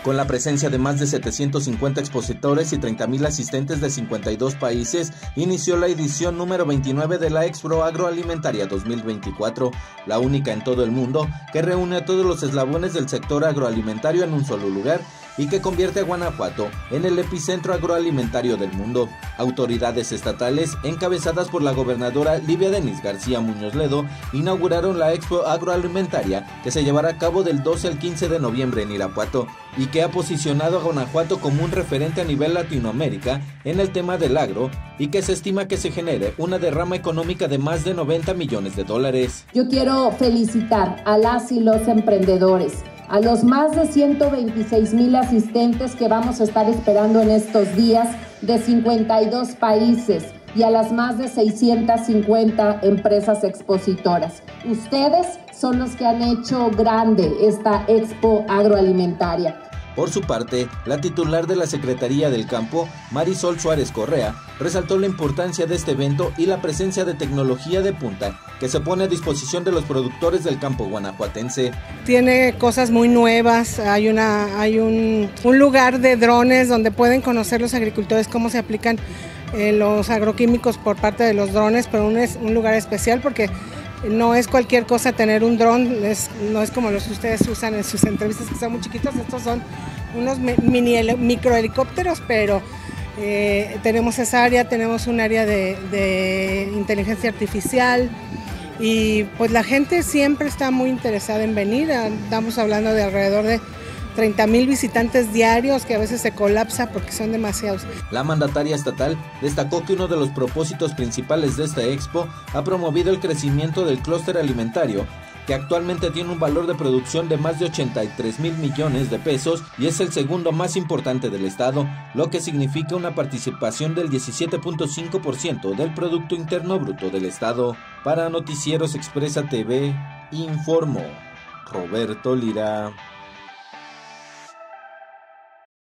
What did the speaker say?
Con la presencia de más de 750 expositores y 30,000 asistentes de 52 países, inició la edición número 29 de la Expo Agroalimentaria 2024, la única en todo el mundo que reúne a todos los eslabones del sector agroalimentario en un solo lugar y que convierte a Guanajuato en el epicentro agroalimentario del mundo. Autoridades estatales, encabezadas por la gobernadora Livia Denis García Muñoz Ledo, inauguraron la Expo Agroalimentaria que se llevará a cabo del 12 al 15 de noviembre en Irapuato y que ha posicionado a Guanajuato como un referente a nivel Latinoamérica en el tema del agro y que se estima que se genere una derrama económica de más de 90 millones de dólares. Yo quiero felicitar a las y los emprendedores, a los más de 126,000 asistentes que vamos a estar esperando en estos días de 52 países y a las más de 650 empresas expositoras. Ustedes son los que han hecho grande esta Expo Agroalimentaria. Por su parte, la titular de la Secretaría del Campo, Marisol Suárez Correa, resaltó la importancia de este evento y la presencia de tecnología de punta que se pone a disposición de los productores del campo guanajuatense. Tiene cosas muy nuevas, hay un lugar de drones donde pueden conocer los agricultores cómo se aplican los agroquímicos por parte de los drones, pero es un lugar especial porque no es cualquier cosa tener un dron, no es como los que ustedes usan en sus entrevistas que son muy chiquitos, estos son unos microhelicópteros, pero tenemos esa área, tenemos un área de inteligencia artificial y pues la gente siempre está muy interesada en venir, estamos hablando de alrededor de 30,000 visitantes diarios que a veces se colapsa porque son demasiados. La mandataria estatal destacó que uno de los propósitos principales de esta expo ha promovido el crecimiento del clúster alimentario, que actualmente tiene un valor de producción de más de 83,000 millones de pesos y es el segundo más importante del estado, lo que significa una participación del 17.5% del Producto Interno Bruto del estado. Para Noticieros Expresa TV, informó Roberto Lira.